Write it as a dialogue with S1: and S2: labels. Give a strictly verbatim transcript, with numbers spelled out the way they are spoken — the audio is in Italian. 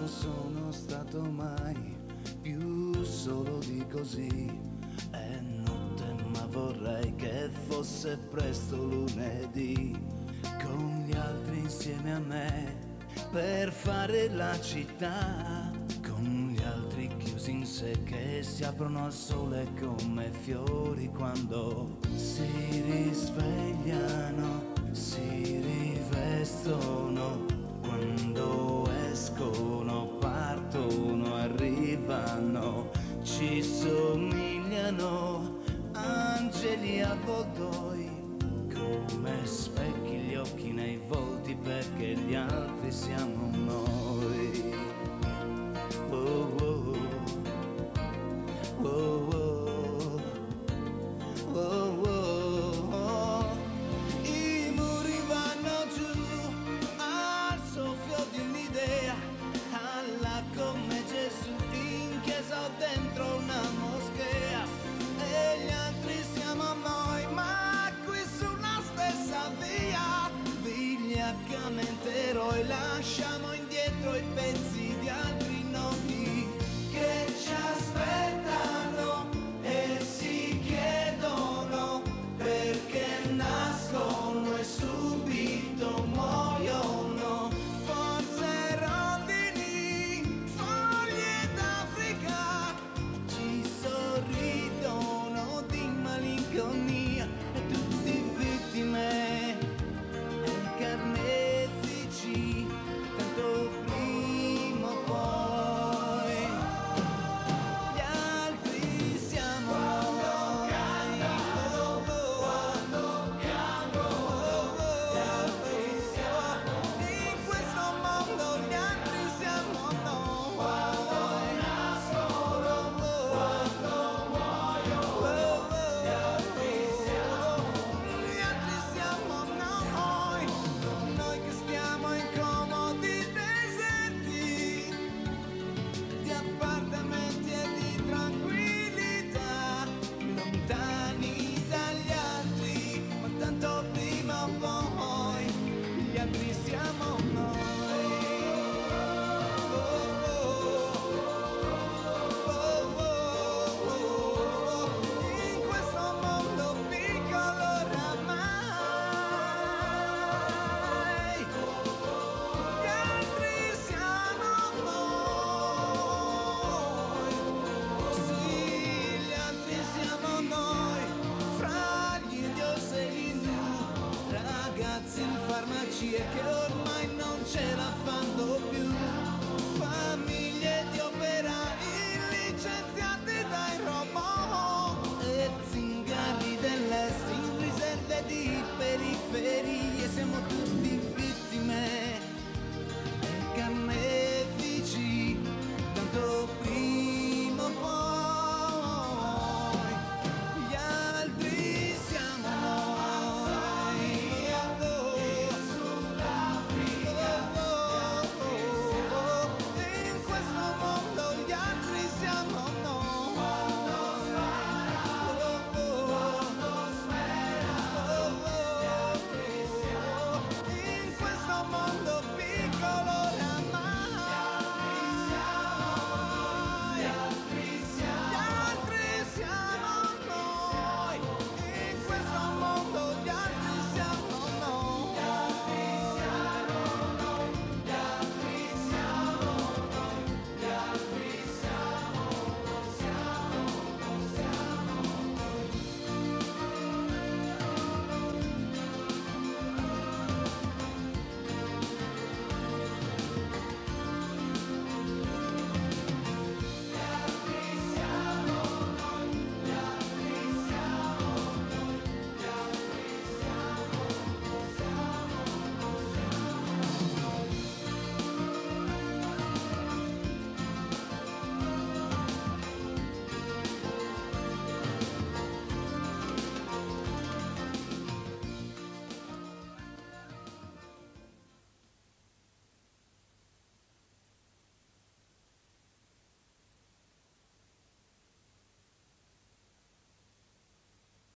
S1: sono stato mai più solo di così. È notte ma vorrei che fosse presto lunedì, con gli altri insieme a me per fare la città, con gli altri chiusi in sé che si aprono al sole come fiori quando si risvegliano, si rivestono, quando escono, partono, arrivano, ci somigliano angeli avvoltoi, come specchi gli occhi nei volti perché gli altri siamo